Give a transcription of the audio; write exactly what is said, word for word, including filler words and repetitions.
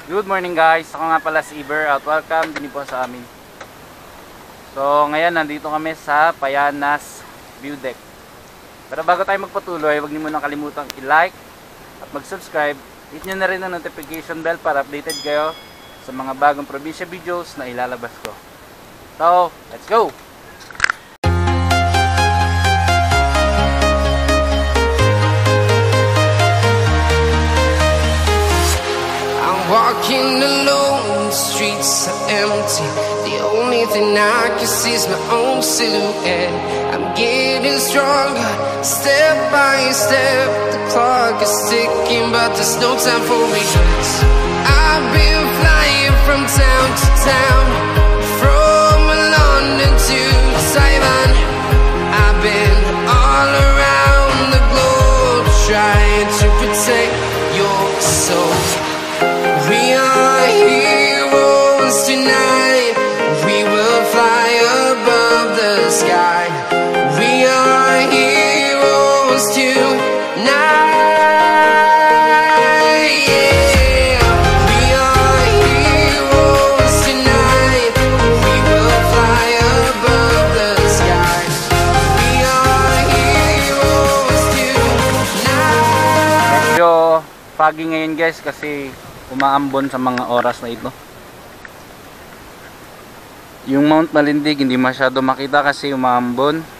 Good morning guys, ako nga pala si Iber at welcome din po sa amin. So ngayon nandito kami sa Payanas View Deck. Pero bago tayo magpatuloy, huwag niyo munang kalimutang i-like at mag-subscribe. Hit nyo na rin ang notification bell para updated kayo sa mga bagong probinsya videos na ilalabas ko. So, let's go! Walking alone, the streets are empty. The only thing I can see is my own silhouette. I'm getting stronger, step by step. The clock is ticking, but there's no time for regrets. I've been flying from town to town, from London to Taiwan. I've been all around the globe, trying to protect your soul. We are heroes tonight. We will fly above the sky. We are heroes tonight. Yeah. We are heroes tonight. We will fly above the sky. We are heroes tonight. Medyo foggy ngayon guys kasi umaambon sa mga oras na ito. Yung Mount Malindig hindi masyado makita kasi umaambon.